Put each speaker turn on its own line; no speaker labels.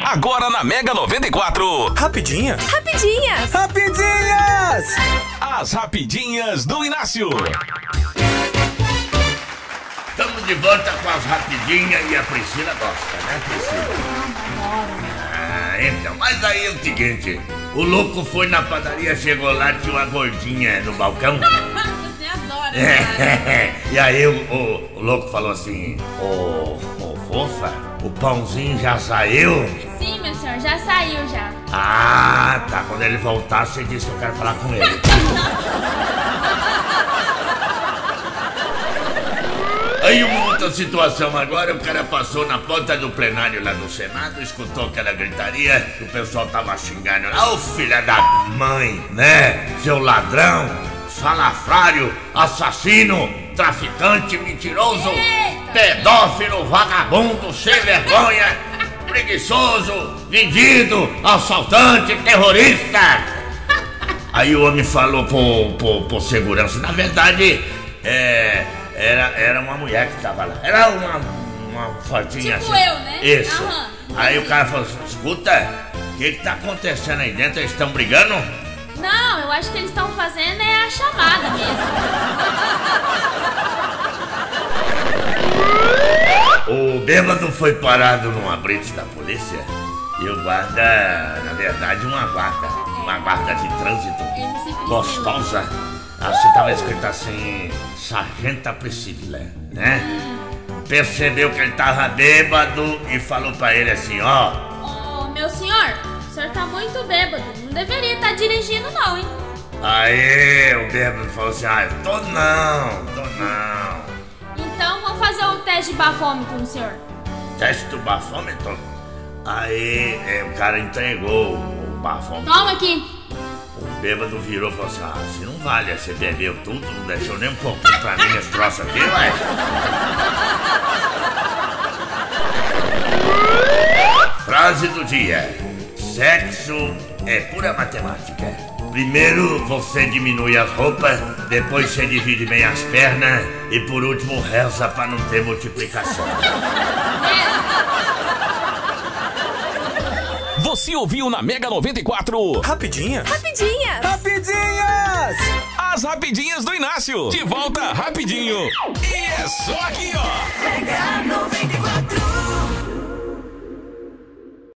Agora na Mega 94.
Rapidinhas.
Rapidinhas.
Rapidinhas.
As rapidinhas do Inácio.
Estamos de volta com as rapidinhas e a Priscila gosta, né, Priscila? Então, mas aí é o seguinte, o louco foi na padaria, chegou lá, tinha uma gordinha no balcão.
Você adora, cara.
E aí o louco falou assim, ô fofa, o pãozinho já saiu?
Sim, meu senhor, já saiu já.
Ah, tá, quando ele voltar, você disse que eu quero falar com ele. Aí uma outra situação agora, o cara passou na porta do plenário lá do Senado, escutou aquela gritaria, o pessoal tava xingando. Ô filha da mãe, né? Seu ladrão, salafrário, assassino, traficante, mentiroso, pedófilo, vagabundo, sem vergonha, preguiçoso, vendido, assaltante, terrorista. Aí o homem falou pro segurança, na verdade, era uma mulher que tava lá. Era uma fortinha
tipo
assim.
eu, né?
Isso.
Aham.
Aí o cara falou assim, escuta, o que tá acontecendo aí dentro? Eles estão brigando?
Não, eu acho que eles estão fazendo a chamada mesmo.
O bêbado foi parado numa blitz da polícia e o guarda, na verdade, uma guarda de trânsito
MC Priscila.
gostosa. Assim tava escrito assim, Sargenta Priscila, né? Percebeu que ele tava bêbado e falou pra ele assim, ó.
Ô, meu senhor, o senhor tá muito bêbado. Não deveria estar dirigindo não, hein?
Aí o bêbado falou assim, tô não.
Então vamos fazer o teste de bafômetro no senhor.
Teste do bafômetro. Aí o cara entregou o bafômetro.
Toma aqui.
O bêbado virou e falou assim, se não vale, você bebeu tudo, não deixou nem um pouquinho pra mim esse troço aqui, ué. Frase do dia. Sexo é pura matemática. Primeiro você diminui as roupas, depois você divide bem as pernas e por último reza pra não ter multiplicação.
Você ouviu na Mega 94.
Rapidinhas.
Rapidinhas.
Rapidinhas.
As rapidinhas do Inácio. De volta rapidinho. E é só aqui, ó.
Mega 94.